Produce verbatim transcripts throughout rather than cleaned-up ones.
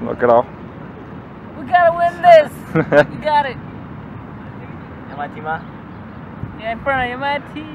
Look it off. We gotta win this. We got it. M I T ma? Yeah, in front of M I T.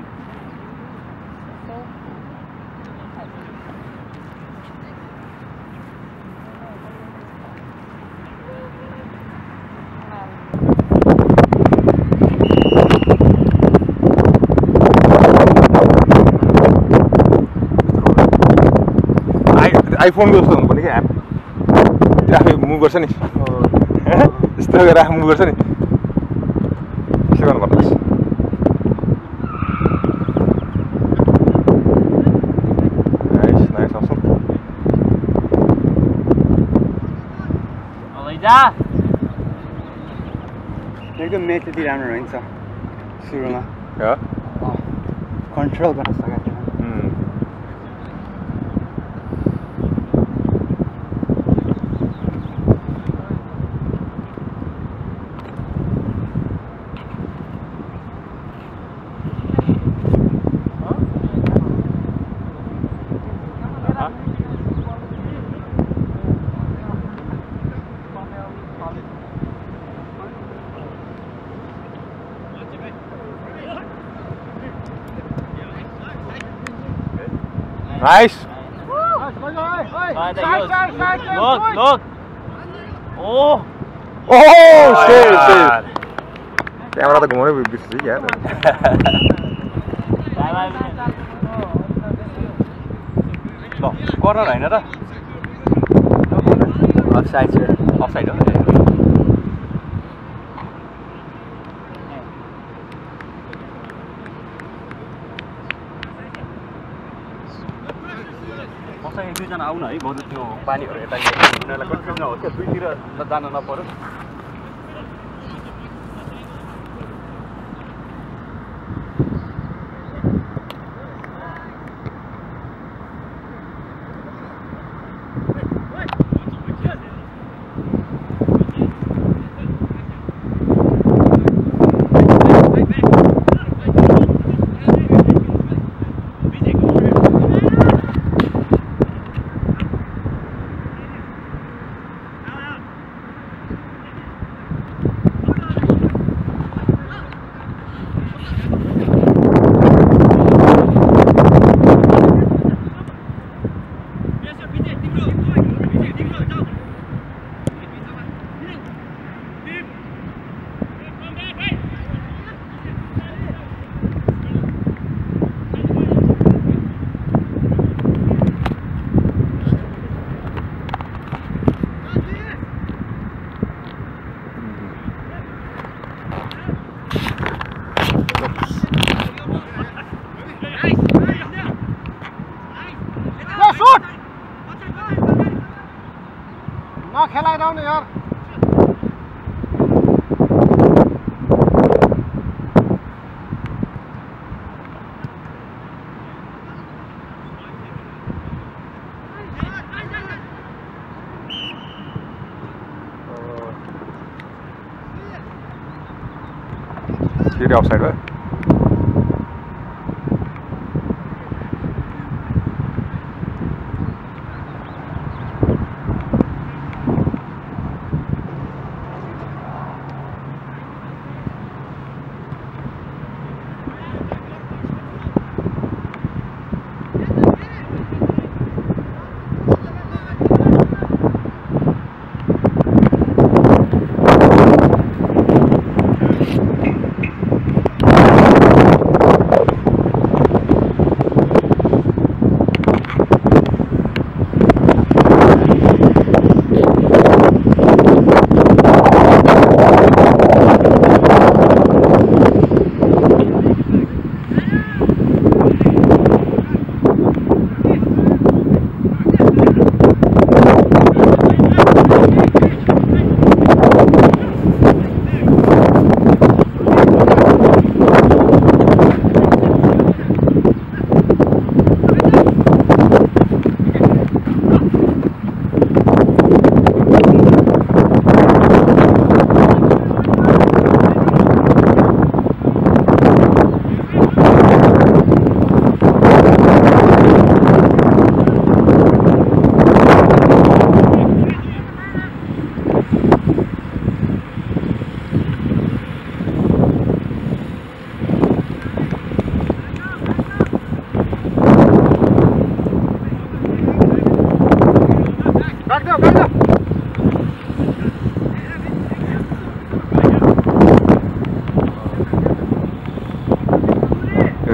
iPhone को जस्तो हुनुपर्ने क्या app आफै move गर्छ नि यस्तो गरेर आफै मुभ गर्छ नि त्यसो गर्नुपर्छ नाइस नाइस awesome अलैजा एकदम म्याच त्यति राम्रो रहन्छ सुरुमा हो कन्ट्रोल गर्न सकेको थिएन Nice. Look, look. Oh. Oh, shit, shit. Camera तो घुमाने भी बिस्सी यार. लो, corner है ना था? Offside sir. Offside हो. एक दुईजना आउन है बरु त्यो पानीहरू यता उनीहरूलाई कन्फ्युज नहोस् क्या दुईतिर जान नपरोस् ना खेलाइरहनु न यार Clear offside, right?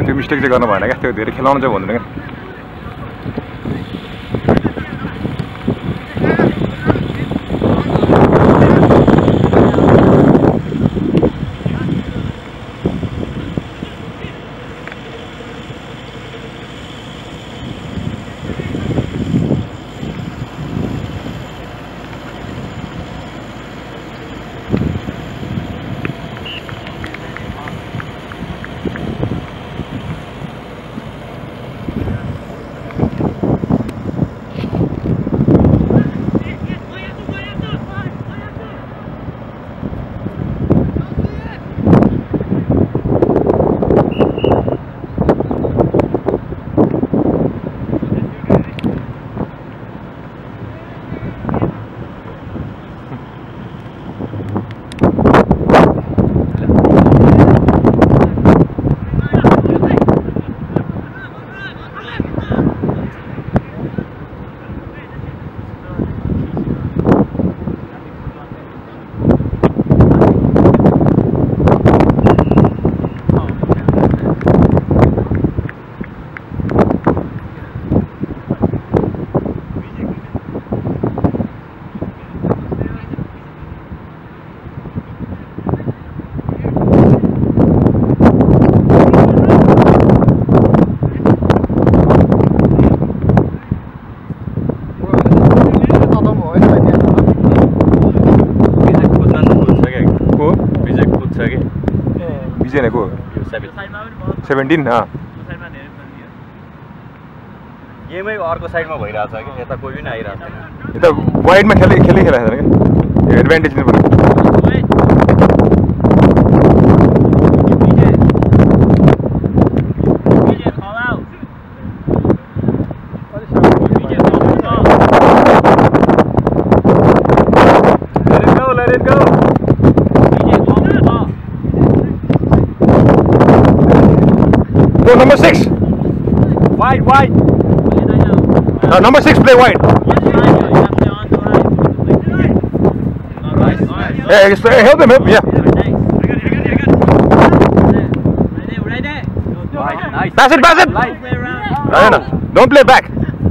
त्यो मिस्टेक चाहिँ गर्नु भएन क्या त्यो धेरै खेलाउनु चाहिँ भन्दैन क्या को सेभेन्टिन गेमै अर्को साइडमा भइरहेछ कि यता कोही पनि आइरहेको छैन यता वाइडमा खेले खेलै खेलाएको छैन क्या एडभान्टेज दिनु पर्यो Go number six. Wide, wide. Uh, number six, play wide. Yeah, just, uh, help him, help him, yeah. Nice. Pass it, pass it. No, no, no. Don't play back.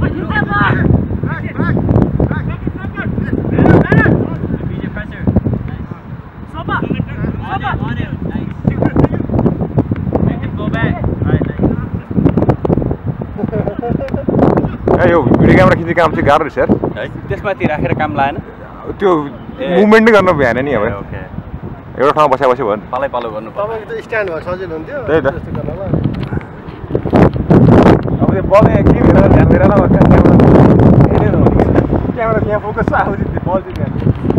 यो भिडियो क्यामेरा खिच्ने काम चाहिँ गाह्रो रहेछ यार है त्यसमाथि राखेर काम लाएन त्यो मुभमेन्ट नै गर्न भएन नि अब ओके एउटा ठाउँमा बसा बस्यो भयो नि पालै पालो गर्नु तपाईको त स्ट्यान्ड भए सजिलो हुन्थ्यो त्यही त त्यस्तो गर्नलाई अब त्यो बल यहाँ के हेरेर ध्यान दिएर न क्यामेरा क्यामेरा यहाँ फोकस आउँछ त्यो बल चाहिँ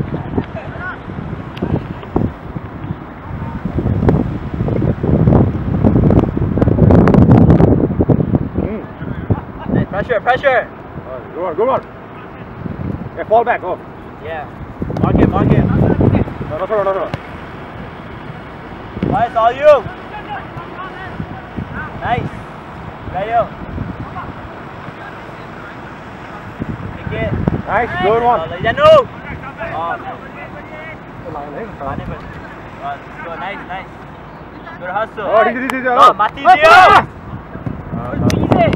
Pressure, pressure. Right, go on, go on. Yeah, fall back, oh. Yeah. Mark it, mark it. No, no, no, no. Nice, all you. Nice. Rayo. Take it. Nice, good one. Oh, Janu. Oh, go, nice, nice. Good hustle. Oh, easy, easy, easy. Oh, Mati Dio. Easy.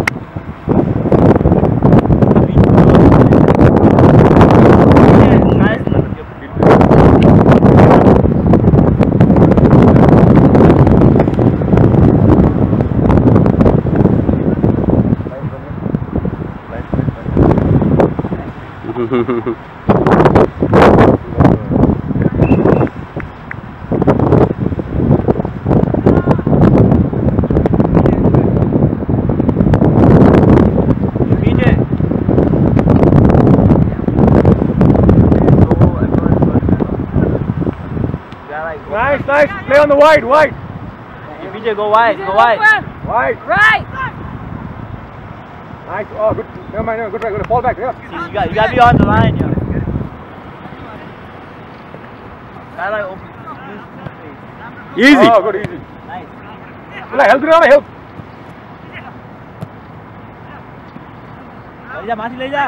Nice, nice. Play on the wide, wide. B J, go wide, go wide. Wide. Right. Nice. Oh, good. Never mind, never. Good try. Good. Fall back. Yeah. See, you got, you got to be on the line, yo. I like open. Easy. Oh, good, easy. Nice. Help me, help. ले जा, माथि ले जा.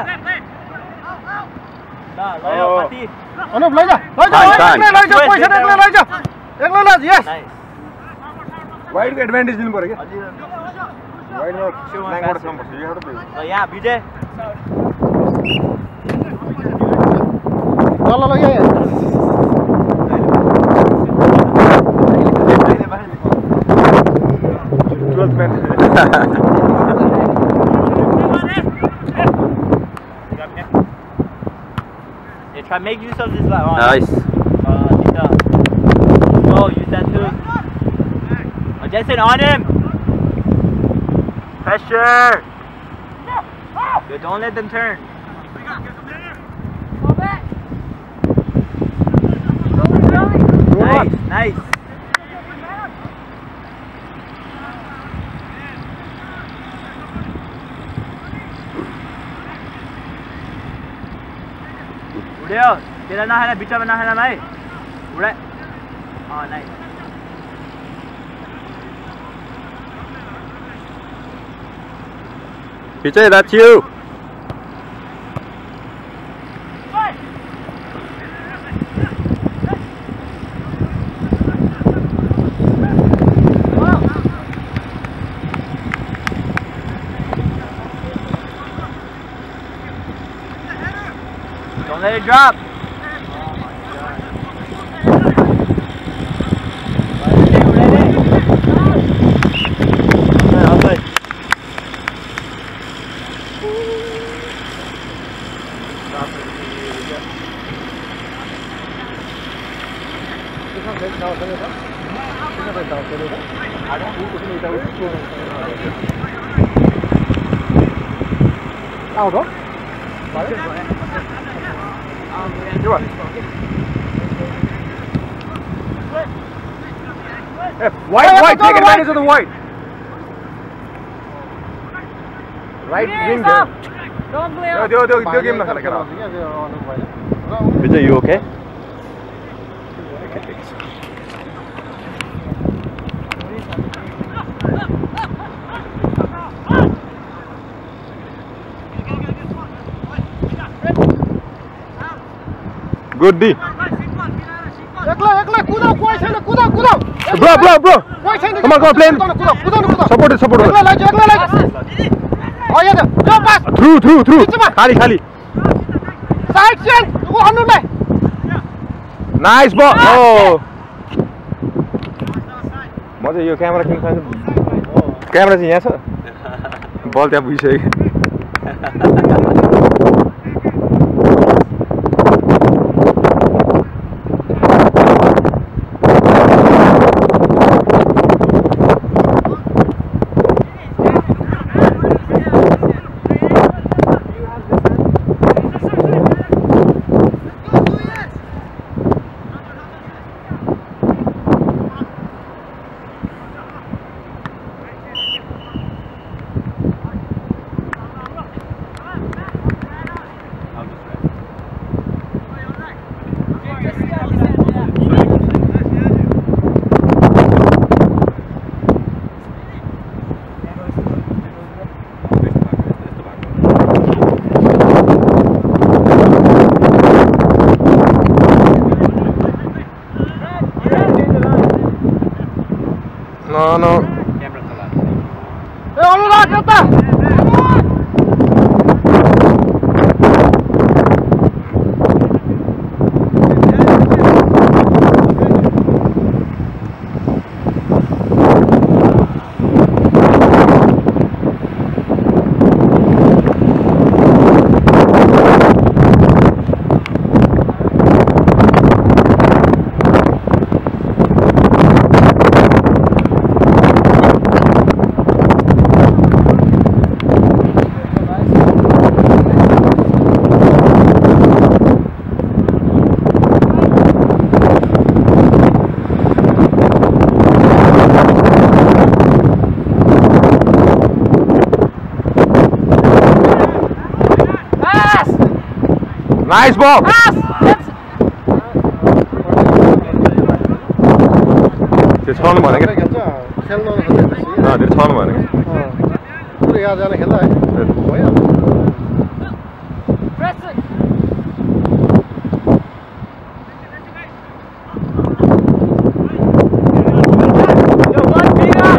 ल, ल यो माथि. अनुप लैजा, लैजा, एक्लै लैजा, पैसा एक्लै लैजा. एक्लै लैजा, यस. वाइडको एडभान्टेज दिनु पर्यो क्या वाइडमा छेउमा नाइबाट pass काम पर्छ यहाँ त ल यहाँ विजय ल ल ल यहाँ twelfth man Yeah, try make use of this like oh, Nice. Uh, Nita. Oh, use that too. Oh, Jason, on him. Pressure. Good, don't let them turn. Nice, nice. उड़े तेरा ना है ना बीचा में ना है ना भाई उड़े हाँ nice Vijay, that's you. Don't let it drop. आउँछ White, white, take advantage of the white. Right wing there. Don't play Yo, out. yo, yo, yo, game na khala kara. Vijay, you okay? Good D. एक्लै एक्लै कुदाउ कोही छैन कुदाउ कुदाउ Bro, bro, bro. कोही छैन Come on, come on, play. कुदाउनु कुदाउनु कुदाउ Support it, support एक्लै it. लाग्यो एक्लै लाग्यो हो यहाँ यो पास Through, through, through. बिचमा। Khali, khali. साइड चेन्ज उ हन्नुलाई Nice ball. Oh. म चाहिँ यो क्यामेरा किन्न चाहन्छु. क्यामेरा चाहिँ यहाँ छ. बल त्यहाँ पुगिसक्यो. No, no. ए अनुराग यता Nice ball. Pass! That's त्यो छाउनु भनेको खेल्छ खेल्न नसकेपछि अँ त्यो छाउनु भनेको अँ पुरै यहाँ जान खेल्दा है भयो press it. Yo, one big up.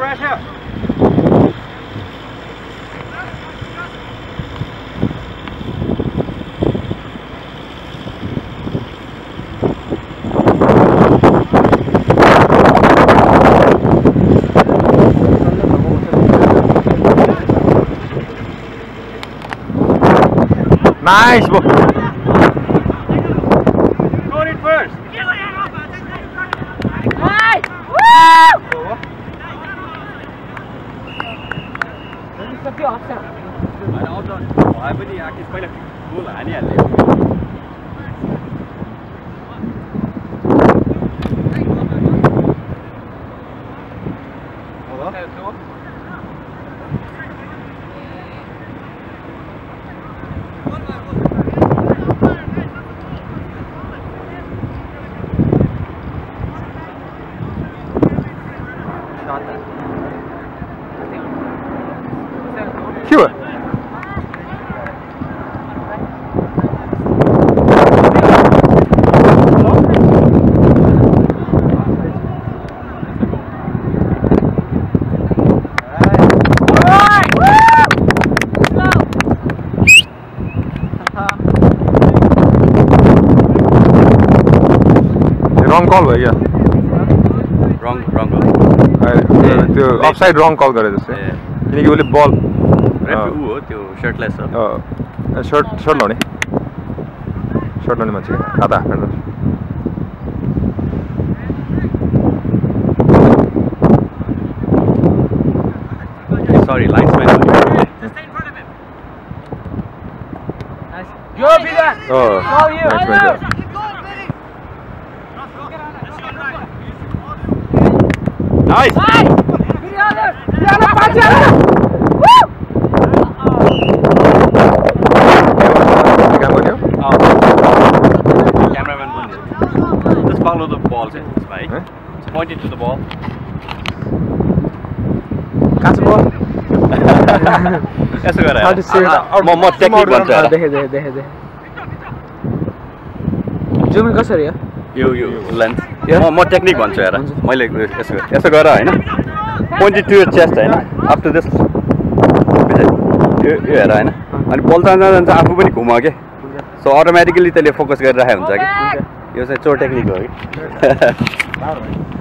pressure. Nice bro. Go in first. Hey! Woo! सक्यो हप्ता हैन आउट भए पनि आखिर पहिला गोल हानिहाल्ने के भयो रङ कल भयो क्या रङ रङ त्यो अफसाइड रङ कल गरे जस्तो किनकि उसले बल रेफरी उ हो त्यो शर्टलेस हो सर्ट सर्ट लाउने सर्ट लाउने मान्छे आधा हाफ प्यान्ट सरी linesman Go, Vida! Oh, Call you! nice man there. Nice! Hey! Vida, there! Vida, watch out! Woo! काम गर्यो Cameraman पनि just follow the ball चाहिँ भाइ point it to the ball कहाँ छ बल यसो गरे How to say it? म म टेक्निक भन्छु हेर देखे देखे देखे देखे जुम कसरी हो यो यो लेन्थ म म टेक्निक भन्छु हेर मैले यसो यसो गर हैन point it to your chest हैन up to this यो यो हेर हैन अनि बल जान्छ जान्छ आफू पनि घुम के सो अटोमेटिकली त्यसले फोकस गरिराखेको हुन्छ कि यो चाहिँ चोर टेक्निक हो कि